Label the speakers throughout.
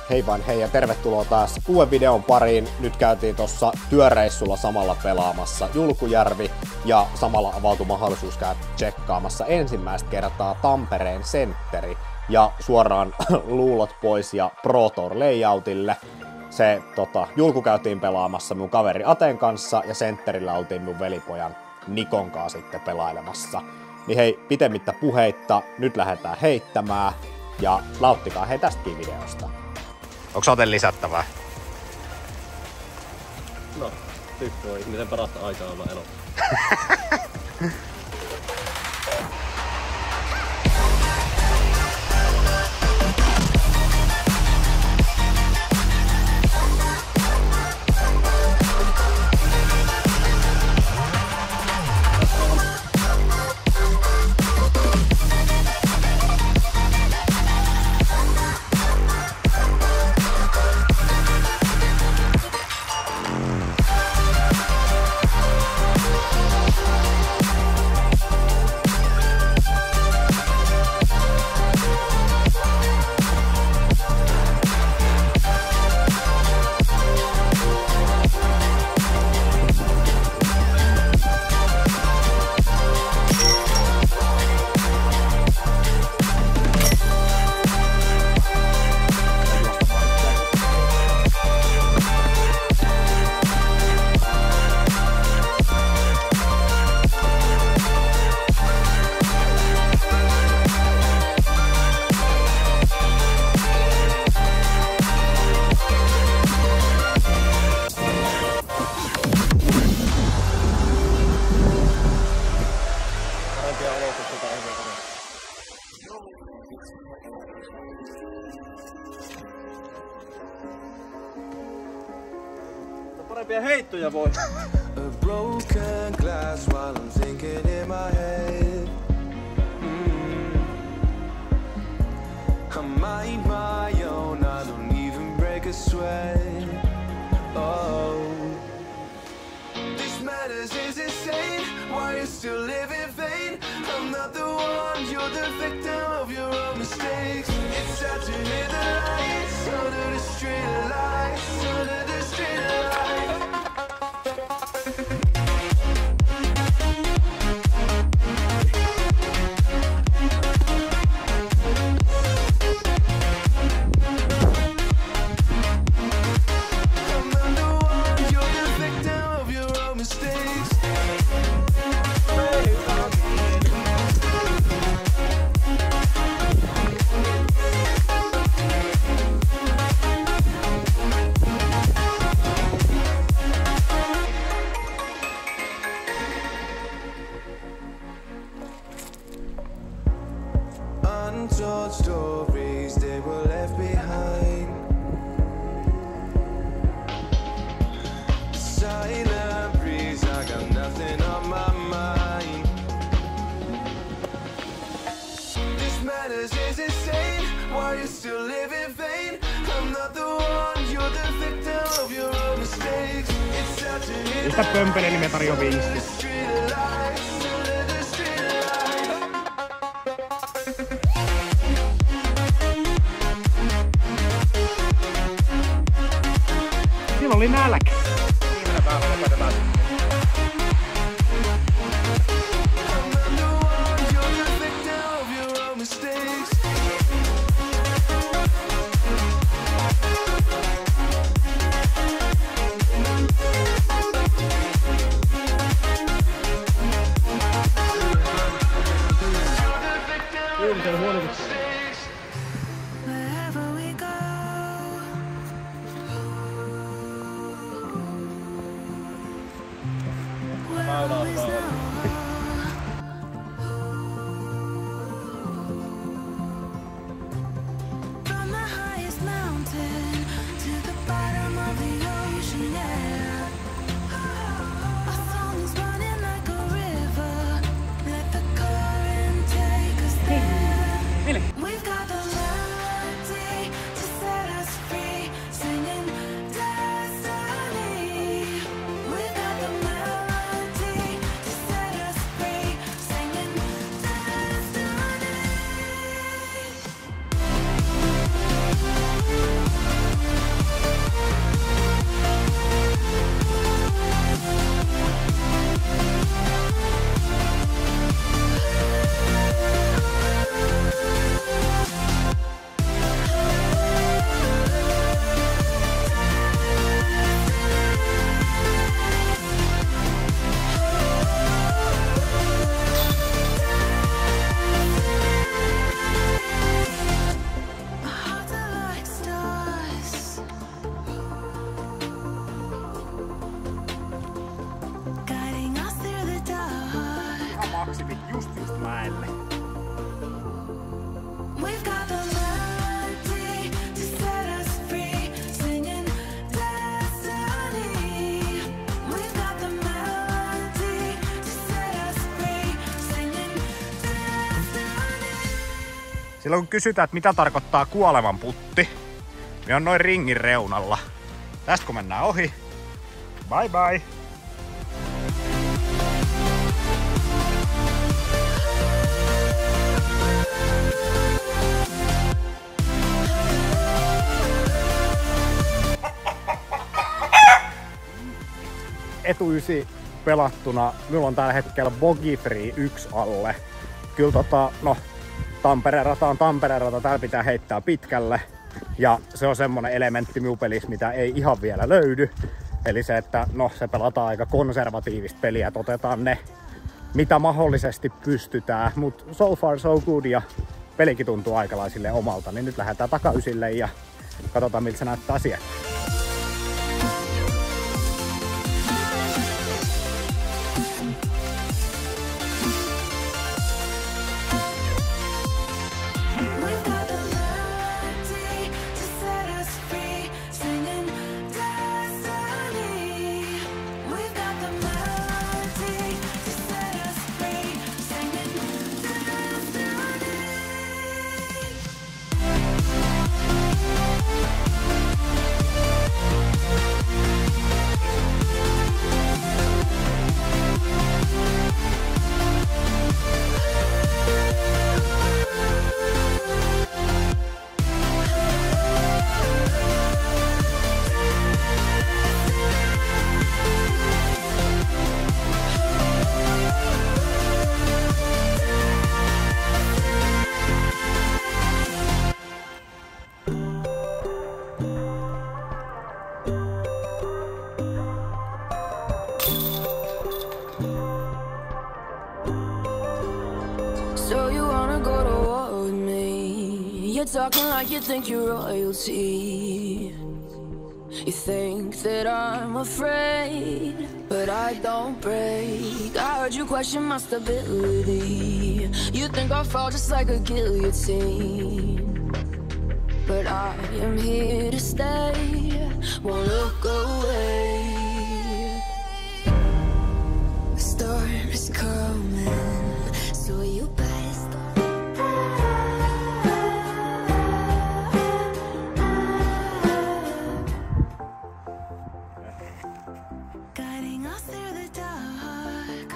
Speaker 1: Hei vaan hei ja tervetuloa taas uuden videon pariin. Nyt käytiin tuossa työreissulla samalla pelaamassa Julkujärvi ja samalla avautui mahdollisuus käydä tsekkaamassa ensimmäistä kertaa Tampereen sentteri ja suoraan luulot pois ja Pro Tour layoutille. Se Julku käytiin pelaamassa mun kaveri Aten kanssa ja sentterillä oltiin mun velipojan Nikon kanssa sitten pelailemassa. Niin hei, pitemmittä puheitta, nyt lähdetään heittämään ja nauttikaa hei tästäkin videosta. Onko Aten lisättävää?
Speaker 2: No, tykkö on ihmisen parasta aikaa olla elossa. Parempia heittoja voi.
Speaker 3: A broken glass while I'm thinking in my head. I mind my own, I don't even break a sweat. Oh, this madness is insane. Why you still live in vain? I'm not the one, you're the victim of your own mistakes. It's sad to hear the lights under the street lights, under the street lights. Untold stories, they were left behind. Silent breeze, I got nothing on my mind. This madness is insane. Why you still live in vain? I'm not the one, you're the victim of your own mistakes. It's sad to hear the street lights.
Speaker 4: Sillä oli nälkä.
Speaker 2: Viimeinen päivä lopetetaan. Viimeisen huonotus.
Speaker 1: Silloin kun kysytään, että mitä tarkoittaa kuoleman putti, niin on noin ringin reunalla. Tästä kun mennään ohi, bye bye! Etu 9 pelattuna, minulla on tällä hetkellä Bogey Free 1 alle. Kyllä no, Tampereen rata on Tampereen rata, täällä pitää heittää pitkälle. Ja se on semmonen elementti minun pelissä, mitä ei ihan vielä löydy. Eli se, että no, se pelataan aika konservatiivista peliä, että otetaan ne, mitä mahdollisesti pystytään. Mut so far so good ja pelikin tuntuu aikalaisille omalta, niin nyt lähdetään takaysille ja katsotaan miltä se näyttää siellä.
Speaker 5: So you wanna go to war with me? You're talking like you think you're royalty. You think that I'm afraid, but I don't break. I heard you question my stability. You think I'll fall just like a guillotine, but I am here to stay, won't look away. The storm is coming, so you better stop. Guiding us through the dark.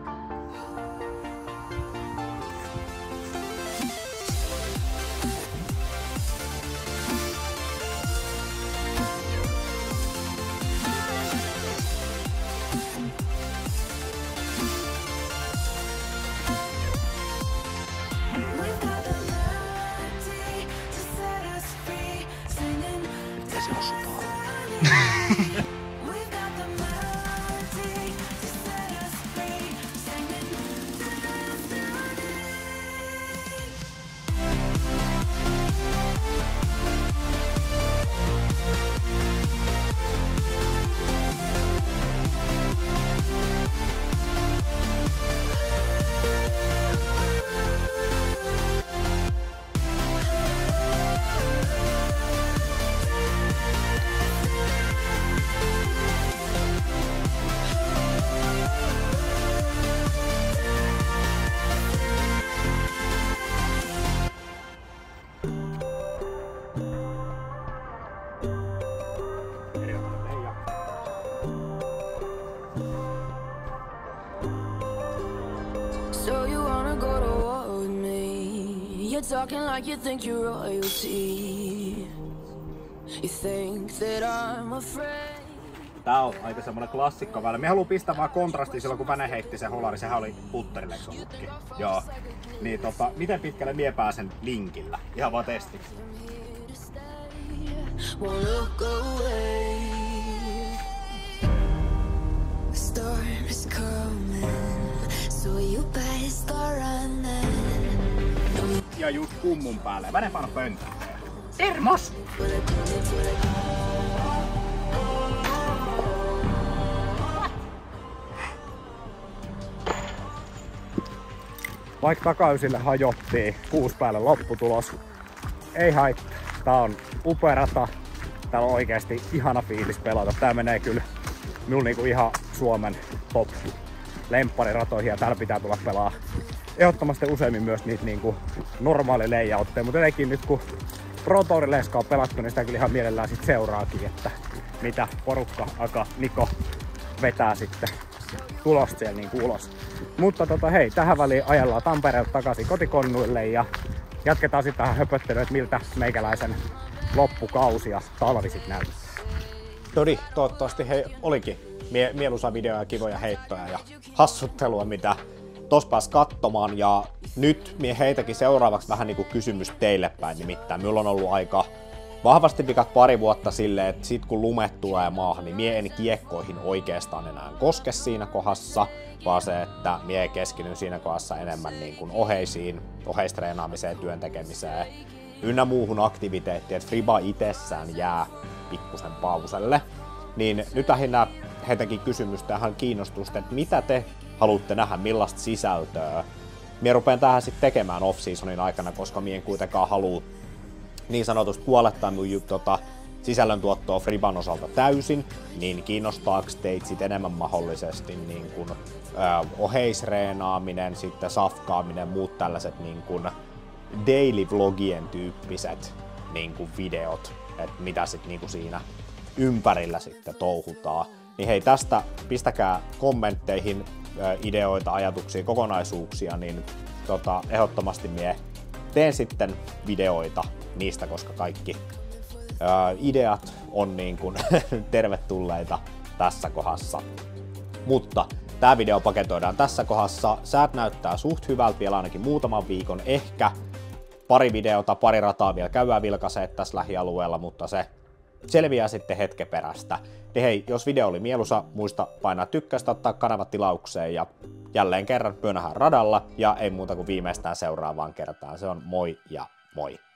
Speaker 5: We've got the melody to set us free, singing destiny. We've got the melody to set us free, singing destiny. So you wanna go to war with me? You're talking like you think you're royalty. You think that I'm afraid.
Speaker 1: Tää on aika semmonen klassikko välillä. Mä haluan pistää vaan kontrastia silloin kun Väne heitti sen holari, sehän oli putterille eikö ollutkin? Joo. Niin miten pitkälle mie pääsen linkillä? Ihan vaan testiksi.
Speaker 5: Won't look away. The storm is coming, so you better start running.
Speaker 1: Ja just kummun päälle. Väne paino pöntää.
Speaker 6: Termos!
Speaker 1: Vaikka takaysille hajottiin 6 päälle lopputulos, ei haittaa. Tää on upea rata. Täällä on oikeasti ihana fiilis pelata. Tää menee kyllä minulla niinku ihan Suomen top lemppariratoihin ja täällä pitää tulla pelaa
Speaker 4: ehdottomasti useimmin myös niitä niinku normaali layoutteja, mutta jotenkin nyt kun Pro Tourin leskaa on pelattu, niin sitä kyllä ihan mielellään sit seuraakin, että mitä porukka, Aka, Niko vetää sitten tulosta siellä niinku ulos. Mutta hei, tähän väliin ajellaan Tampereelta takaisin kotikonnuille ja jatketaan sitten vähän höpöttelyä, että miltä meikäläisen loppukausi ja talvi sit näyttää.
Speaker 1: Noniin, toivottavasti hei, olikin mieluisa video ja kivoja heittoja ja hassuttelua, mitä tos pääs katsomaan. Ja nyt mie heitäkin seuraavaksi vähän niinku kysymys teille päin, nimittäin minulla on ollut aika vahvasti vikat pari vuotta silleen, että sit kun lumet tulee maahan, niin mie en kiekkoihin oikeastaan enää koske siinä kohdassa, vaan se, että mie keskityn siinä kohdassa enemmän niin kuin oheistreenaamiseen, työn tekemiseen ynnä muuhun aktiviteettiin, että Friba itsessään jää pikkusen pauselle. Niin nyt lähinnä heitäkin kysymystä ja kiinnostusta, että mitä te haluatte nähdä, millaista sisältöä. Mie rupean tähän sitten tekemään off-seasonin aikana, koska mie en kuitenkaan halua niin sanotusti kuolettaa mun sisällöntuottoa Friban osalta täysin, niin kiinnostaako teitä sit enemmän mahdollisesti niin kun, oheisreenaaminen, sitten safkaaminen, muut tällaiset niin kun daily vlogien tyyppiset niin kun videot, että mitä sit niin kun siinä ympärillä sitten touhutaan. Niin hei, tästä pistäkää kommentteihin ideoita, ajatuksia, kokonaisuuksia, niin ehdottomasti mie teen sitten videoita niistä, koska kaikki ideat on niin kuin tervetulleita tässä kohdassa. Mutta tää video paketoidaan tässä kohdassa. Säät näyttää suht hyvältä vielä ainakin muutaman viikon. Ehkä pari videota, pari rataa vielä käydään vilkaiseet tässä lähialueella, mutta se selviää sitten hetken perästä. Niin hei, jos video oli mieluisa, muista painaa tykkäystä, ottaa kanava tilaukseen ja jälleen kerran myönähän radalla ja ei muuta kuin viimeistään seuraavaan kertaan. Se on moi ja moi!